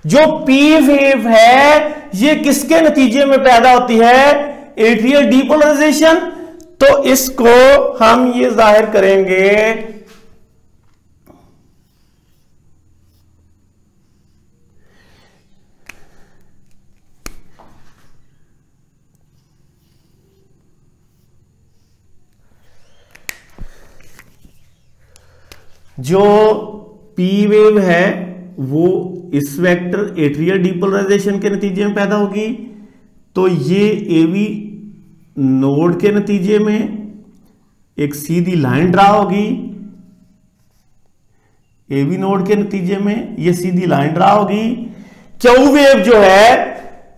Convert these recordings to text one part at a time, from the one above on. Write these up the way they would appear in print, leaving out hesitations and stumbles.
जो P wave है ये किसके नतीजे में पैदा होती है? Atrial depolarisation. तो इसको हम ये जाहिर करेंगे जो पी वेव है वो इस वेक्टर एट्रियल डीपोलराइजेशन के नतीजे में पैदा होगी। तो ये एवी नोड के नतीजे में एक सीधी लाइन ड्रा होगी, एवी नोड के नतीजे में ये सीधी लाइन ड्रा होगी। क्यू वेव जो है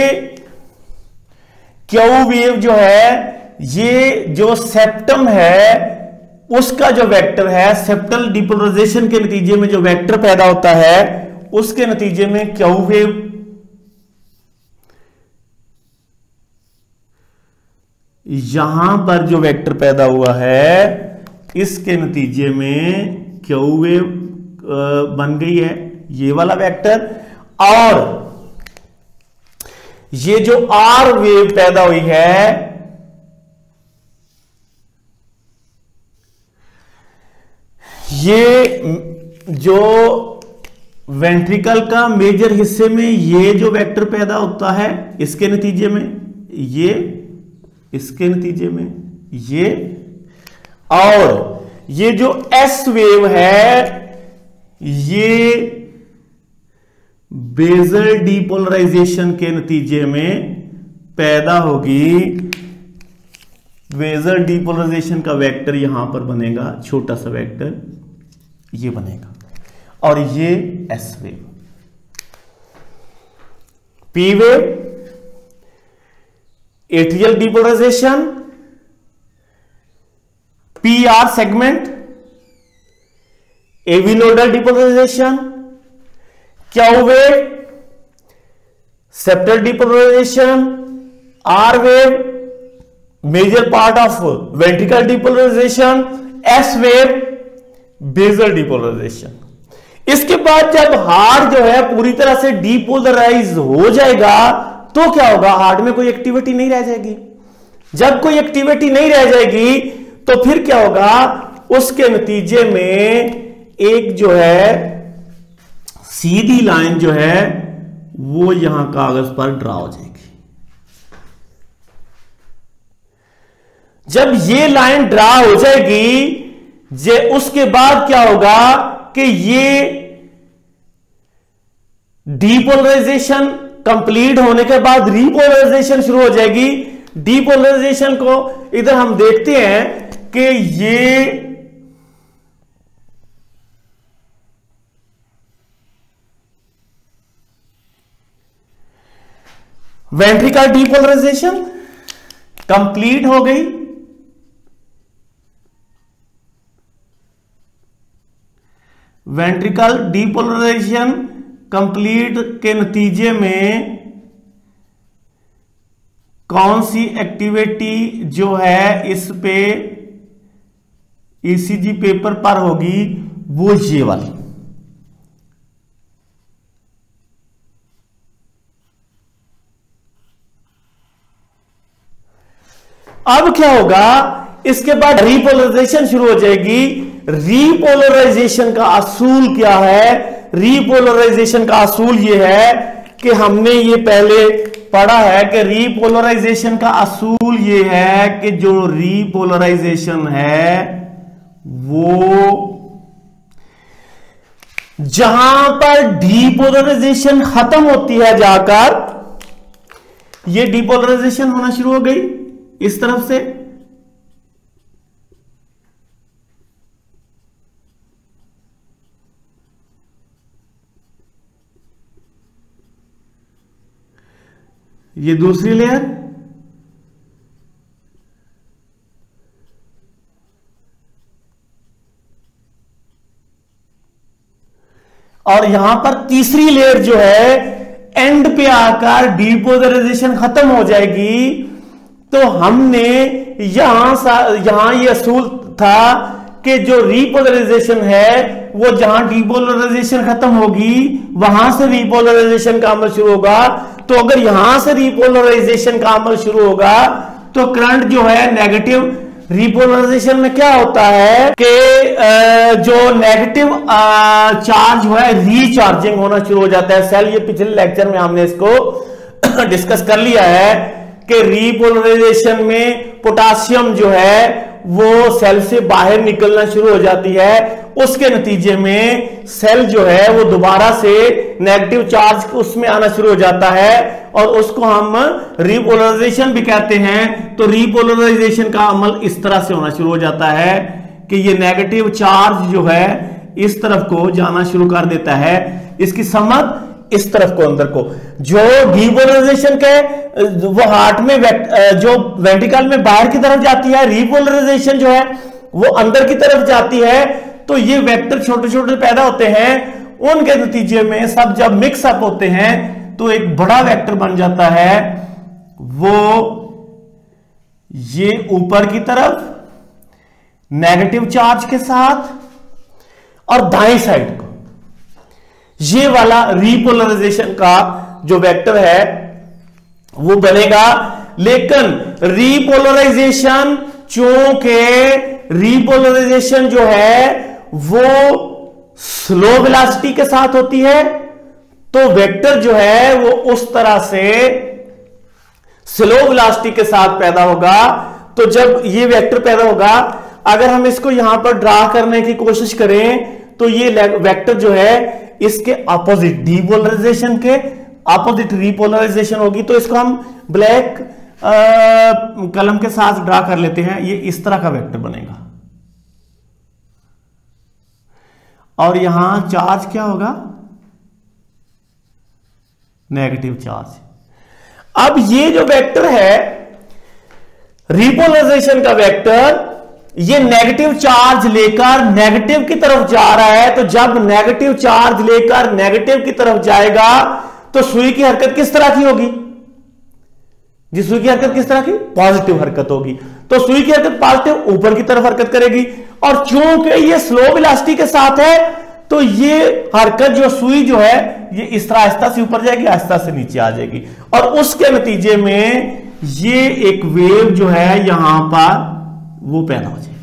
ये जो सेप्टम है उसका जो वेक्टर है, सेप्टल डीपोलराइजेशन के नतीजे में जो वेक्टर पैदा होता है उसके नतीजे में क्यू वेव यहां पर जो वेक्टर पैदा हुआ है इसके नतीजे में क्यू वेव बन गई है, ये वाला वेक्टर। और ये जो आर वेव पैदा हुई है ये जो वेंट्रिकल का मेजर हिस्से में ये जो वेक्टर पैदा होता है इसके नतीजे में ये, इसके नतीजे में ये, और ये जो एस वेव है ये बेजल डीपोलराइजेशन के नतीजे में पैदा होगी। बेजल डीपोलराइजेशन का वेक्टर यहां पर बनेगा, छोटा सा वेक्टर ये बनेगा, और ये S wave. P wave atrial depolarisation, P R segment AV nodal depolarisation, Q wave septal depolarisation, R wave major part of ventricle depolarisation, S wave basal depolarisation. इसके बाद जब हार्ट जो है पूरी तरह से डीपोलराइज हो जाएगा तो क्या होगा? हार्ट में कोई एक्टिविटी नहीं रह जाएगी। जब कोई एक्टिविटी नहीं रह जाएगी तो फिर क्या होगा? उसके नतीजे में एक जो है सीधी लाइन जो है वो यहां कागज पर ड्रा हो जाएगी। जब ये लाइन ड्रा हो जाएगी उसके बाद क्या होगा कि ये डीपोलराइजेशन कंप्लीट होने के बाद रीपोलराइजेशन शुरू हो जाएगी। डीपोलराइजेशन को इधर हम देखते हैं कि ये वेंट्रिकल डीपोलराइजेशन कंप्लीट हो गई, वेंट्रिकल डीपोलराइजेशन कंप्लीट के नतीजे में कौन सी एक्टिविटी जो है इस पे ईसीजी पेपर पर होगी? वो ये वाली। अब क्या होगा? इसके बाद रीपोलराइजेशन शुरू हो जाएगी। रीपोलराइजेशन का असूल क्या है? रीपोलराइजेशन का असूल यह है कि हमने ये पहले पढ़ा है कि रीपोलराइजेशन का असूल ये है कि जो रीपोलराइजेशन है वो जहां पर डीपोलराइजेशन खत्म होती है जाकर ये डीपोलराइजेशन होना शुरू हो गई इस तरफ से, ये दूसरी लेयर, और यहां पर तीसरी लेयर जो है एंड पे आकर डीपोलराइजेशन खत्म हो जाएगी। तो हमने यहां ये असूल था कि जो रीपोलराइजेशन है वो जहां डीपोलराइजेशन खत्म होगी वहां से रीपोलराइजेशन का अमल शुरू होगा। तो अगर यहां से रीपोलराइजेशन का अमल शुरू होगा तो करंट जो है नेगेटिव, रीपोलराइजेशन में क्या होता है कि जो नेगेटिव चार्ज है रीचार्जिंग होना शुरू हो जाता है सेल। ये पिछले लेक्चर में हमने इसको डिस्कस कर लिया है कि रीपोलराइजेशन में पोटासियम जो है वो सेल से बाहर निकलना शुरू हो जाती है। उसके नतीजे में सेल जो है वो दोबारा से नेगेटिव चार्ज उसमें आना शुरू हो जाता है और उसको हम रीपोलराइजेशन भी कहते हैं। तो रीपोलराइजेशन का अमल इस तरह से होना शुरू हो जाता है कि ये नेगेटिव चार्ज जो है इस तरफ को जाना शुरू कर देता है, इसकी समझ इस तरफ को अंदर को। जो डीपोलराइजेशन के वो हार्ट में जो वेंट्रिकल में बाहर की तरफ जाती है, रीपोलराइजेशन जो है वो अंदर की तरफ जाती है। तो ये वेक्टर छोटे छोटे पैदा होते हैं, उनके नतीजे में सब जब मिक्स अप होते हैं तो एक बड़ा वेक्टर बन जाता है। वो ये ऊपर की तरफ नेगेटिव चार्ज के साथ और दाएं साइड को ये वाला रीपोलराइजेशन का जो वेक्टर है वो बनेगा। लेकिन रीपोलराइजेशन, चूंकि रीपोलराइजेशन जो है वो स्लो वेलोसिटी के साथ होती है तो वेक्टर जो है वो उस तरह से स्लो वेलोसिटी के साथ पैदा होगा। तो जब ये वेक्टर पैदा होगा, अगर हम इसको यहां पर ड्रा करने की कोशिश करें तो ये वेक्टर जो है इसके अपोजिट, डीपोलराइजेशन के अपोजिट रीपोलराइजेशन होगी। तो इसको हम ब्लैक कलम के साथ ड्रा कर लेते हैं। ये इस तरह का वेक्टर बनेगा और यहां चार्ज क्या होगा, नेगेटिव चार्ज। अब ये जो वेक्टर है रीपोलराइजेशन का वेक्टर, ये नेगेटिव चार्ज लेकर नेगेटिव की तरफ जा रहा है। तो जब नेगेटिव चार्ज लेकर नेगेटिव की तरफ जाएगा तो सुई की हरकत किस तरह की होगी जी? सुई की हरकत किस तरह की? पॉजिटिव हरकत होगी। तो सुई की हरकत पॉजिटिव ऊपर की तरफ हरकत करेगी और चूंकि ये स्लो वेलोसिटी के साथ है तो ये हरकत जो सुई जो है ये इस तरह आहिस्ता से ऊपर जाएगी, आहिस्ता से नीचे आ जाएगी और उसके नतीजे में ये एक वेव जो है यहां पर वो पैदा हो जाएगी।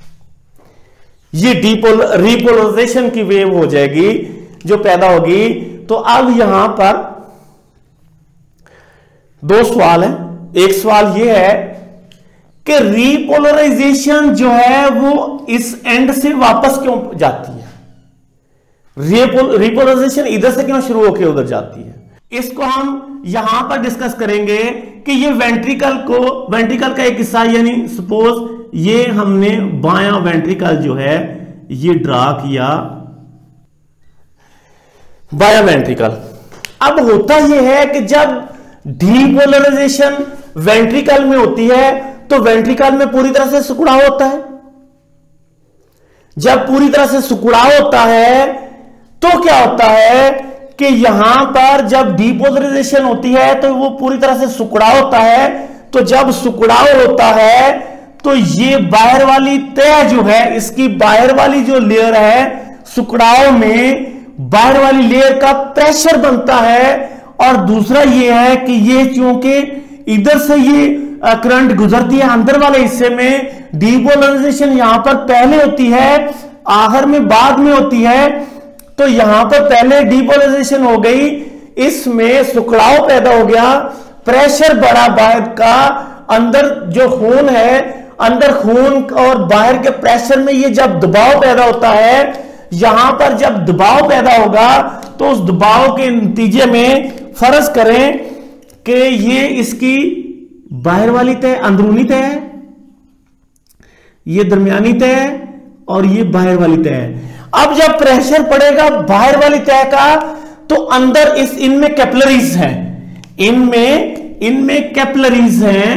ये रीपोलराइजेशन की वेव हो जाएगी जो पैदा होगी। तो अब यहां पर दो सवाल है। एक सवाल यह है कि रीपोलराइजेशन जो है वो इस एंड से वापस क्यों जाती है? रीपोलराइजेशन इधर से क्यों शुरू होकर उधर जाती है? इसको हम यहां पर डिस्कस करेंगे कि ये वेंट्रिकल का एक हिस्सा, यानी सपोज ये हमने बायां वेंट्रिकल जो है ये ड्रा किया, बायां वेंट्रिकल। अब होता यह है कि जब डीपोलराइजेशन वेंट्रिकल में होती है तो वेंट्रिकल में पूरी तरह से सिकुड़ाव होता है। जब पूरी तरह से सिकुड़ाव होता है तो क्या होता है कि यहां पर जब डीपोलराइजेशन होती है तो वो पूरी तरह से सिकुड़ाव होता है। तो जब सिकुड़ाव होता है तो ये बाहर वाली तह जो है, इसकी बाहर वाली जो लेयर है, सिकुड़ाव में बाहर वाली लेयर का प्रेशर बनता है। और दूसरा ये है कि ये चूंकि इधर से ये करंट गुजरती है अंदर वाले हिस्से में, डीपोलराइजेशन यहां पर पहले होती है, आखिर में बाद में होती है। तो यहां पर पहले डीपोलराइजेशन हो गई, इसमें सिकुड़ाव पैदा हो गया, प्रेशर बढ़ा बाहर का, अंदर जो खून है, अंदर खून और बाहर के प्रेशर में ये जब दबाव पैदा होता है, यहां पर जब दबाव पैदा होगा तो उस दबाव के नतीजे में फर्ज करें कि ये इसकी बाहर वाली तह अंदरूनी तह है, ये दरमियानी तह है और ये बाहर वाली तह है। अब जब प्रेशर पड़ेगा बाहर वाली तह का तो अंदर इनमें कैपिलरीज हैं, इनमें कैपिलरीज हैं।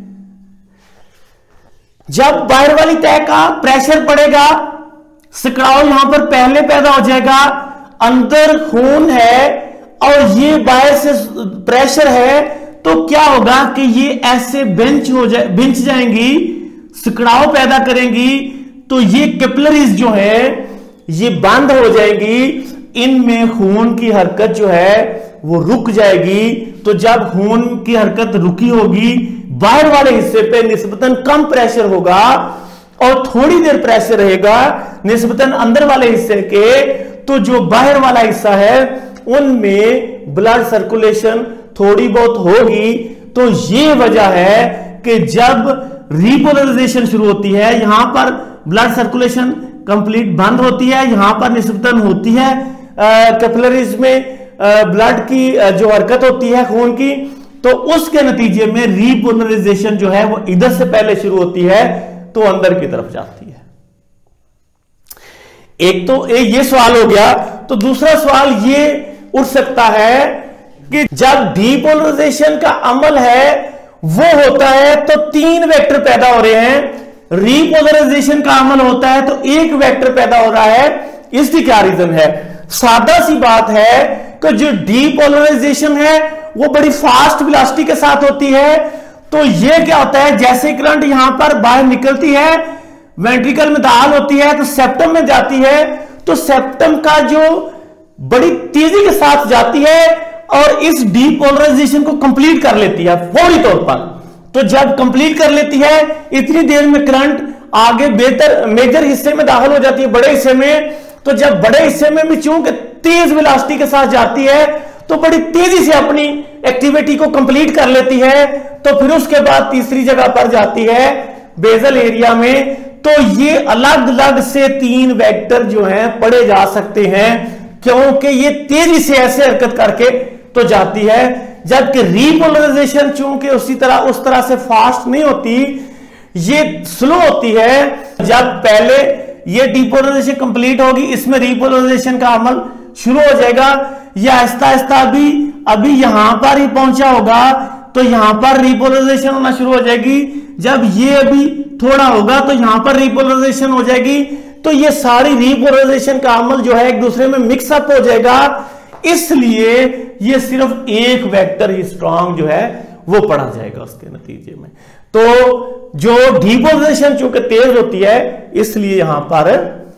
जब बाहर वाली तह का प्रेशर पड़ेगा, सिकुड़ाव यहां पर पहले पैदा हो जाएगा, अंदर खून है और ये बाहर से प्रेशर है, तो क्या होगा कि ये ऐसे बिंच जाएंगी, सिकुड़ाव पैदा करेंगी। तो ये कैपिलरीज जो है ये बंद हो जाएगी, इनमें खून की हरकत जो है वो रुक जाएगी। तो जब खून की हरकत रुकी होगी, बाहर वाले हिस्से पे निस्बतन कम प्रेशर होगा और थोड़ी देर प्रेशर रहेगा निस्बतन अंदर वाले हिस्से के, तो जो बाहर वाला हिस्सा है उनमें ब्लड सर्कुलेशन थोड़ी बहुत होगी। तो ये वजह है कि जब रिपोलराइजेशन शुरू होती है, यहां पर ब्लड सर्कुलेशन कंप्लीट बंद होती है, यहां पर निस्बतन होती है कैपिलरीज में ब्लड की जो हरकत होती है खून की, तो उसके नतीजे में रिपोलराइजेशन जो है वो इधर से पहले शुरू होती है तो अंदर की तरफ जाती है। एक तो ये सवाल हो गया। तो दूसरा सवाल ये उठ सकता है कि जब डिपोलराइजेशन का अमल है वो होता है तो 3 वेक्टर पैदा हो रहे हैं, रिपोलराइजेशन का अमल होता है तो 1 वेक्टर पैदा हो रहा है। इसकी क्या रीजन है? सादा सी बात है कि जो डिपोलराइजेशन है वो बड़ी फास्ट वेलोसिटी के साथ होती है। तो ये क्या होता है, जैसे करंट यहां पर बाहर निकलती है, वेंट्रिकल में दाखिल होती है तो सेप्टम में जाती है, तो सेप्टम का जो बड़ी तेजी के साथ जाती है और इस डिपोलराइजेशन को कंप्लीट कर लेती है फौरी तौर पर। तो जब कंप्लीट कर लेती है, इतनी देर में करंट आगे बेहतर मेजर हिस्से में दाखिल हो जाती है, बड़े हिस्से में। तो जब बड़े हिस्से में भी चूंकि तेज वेलोसिटी के साथ जाती है तो बड़ी तेजी से अपनी एक्टिविटी को कंप्लीट कर लेती है। तो फिर उसके बाद तीसरी जगह पर जाती है बेजल एरिया में। तो ये अलग अलग से 3 वेक्टर जो हैं पढ़े जा सकते हैं, क्योंकि ये तेजी से ऐसे हरकत करके तो जाती है, जबकि रिपोलराइजेशन चूंकि उस तरह से फास्ट नहीं होती, ये स्लो होती है। जब पहले ये डिपोलराइजेशन कंप्लीट होगी, इसमें रिपोलराइजेशन का अमल शुरू हो जाएगा, या आहिस्ता आहिस्ता अभी यहां पर ही पहुंचा होगा तो यहां पर रिपोलराइजेशन होना शुरू हो जाएगी। जब ये अभी थोड़ा होगा तो यहां पर रिपोलराइजेशन हो जाएगी। तो ये सारी रिपोलराइजेशन का अमल जो है एक दूसरे में मिक्सअप हो जाएगा, इसलिए ये सिर्फ एक वेक्टर ही स्ट्रांग जो है वो पढ़ा जाएगा उसके नतीजे में। तो जो डिपोलराइजेशन चूंकि तेज होती है, इसलिए यहां पर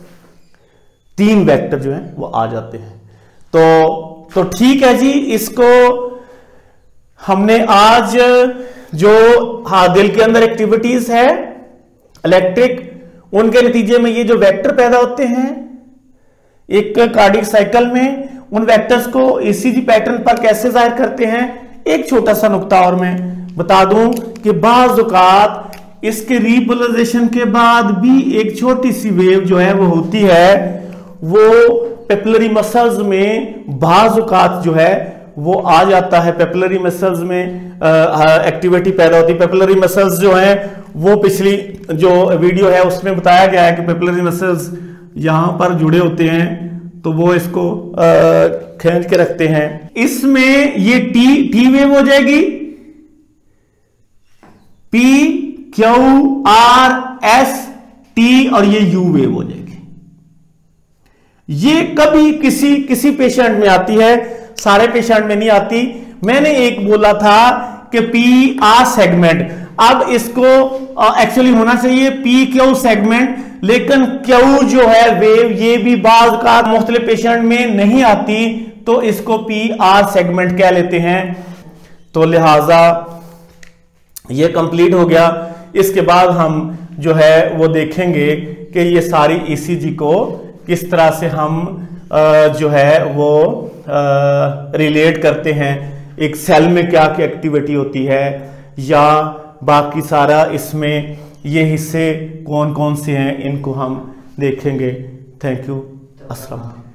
3 वेक्टर जो है वो आ जाते हैं। तो ठीक है जी, इसको हमने आज जो दिल के अंदर एक्टिविटीज है इलेक्ट्रिक, उनके नतीजे में ये जो वेक्टर पैदा होते हैं एक कार्डियक साइकिल में, उन वेक्टर्स को ईसीजी पैटर्न पर कैसे जाहिर करते हैं। एक छोटा सा नुक्ता और मैं बता दूं कि बाज़ औक़ात इसके रिपोलराइजेशन के बाद भी एक छोटी सी वेव जो है वो होती है, वो पेपिलरी मसल्स में बाज़ औक़ात जो है वो आ जाता है। पेपिलरी मसल्स में एक्टिविटी पैदा होती है। पेपिलरी मसल्स जो हैं वो पिछली जो वीडियो है उसमें बताया गया है कि पेपिलरी मसल्स यहां पर जुड़े होते हैं, तो वो इसको खींच के रखते हैं। इसमें ये टी वेव हो जाएगी, P Q R S T, और ये U वेव हो जाएगी। ये कभी किसी पेशेंट में आती है, सारे पेशेंट में नहीं आती। मैंने एक बोला था कि P R सेगमेंट, अब इसको एक्चुअली होना चाहिए P Q सेगमेंट, लेकिन Q जो है वेव ये भी बाज़ का मुख्तलिफ पेशेंट में नहीं आती, तो इसको P R सेगमेंट कह लेते हैं। तो लिहाजा ये कंप्लीट हो गया। इसके बाद हम जो है वो देखेंगे कि ये सारी ईसीजी को किस तरह से हम जो है वो रिलेट करते हैं, एक सेल में क्या क्या एक्टिविटी होती है, या बाकी सारा इसमें ये हिस्से कौन कौन से हैं, इनको हम देखेंगे। Thank you. अस्सलाम।